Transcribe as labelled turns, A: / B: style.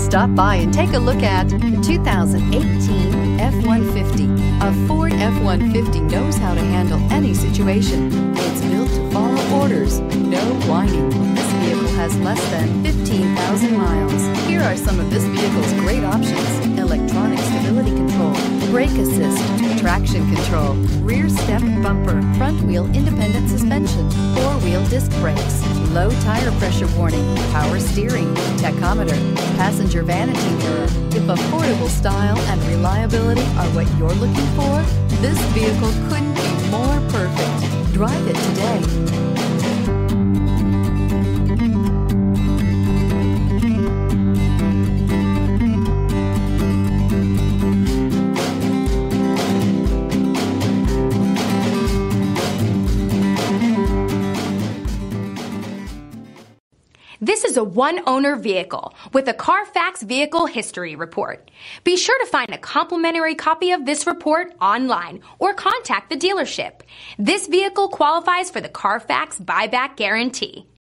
A: Stop by and take a look at the 2018 F-150. A Ford F-150 knows how to handle any situation. It's built to follow orders, no whining. This vehicle has less than 15,000 miles. Here are some of this vehicle's great options: electronic stability control, brake assist, traction control, rear step bumper, front wheel independent suspension, four-wheel disc brakes, low tire pressure warning, power steering, tachometer, passenger vanity mirror. If affordable style and reliability are what you're looking for, this vehicle couldn't be more perfect. Drive it today.
B: This is a one-owner vehicle with a Carfax Vehicle History Report. Be sure to find a complimentary copy of this report online or contact the dealership. This vehicle qualifies for the Carfax Buyback Guarantee.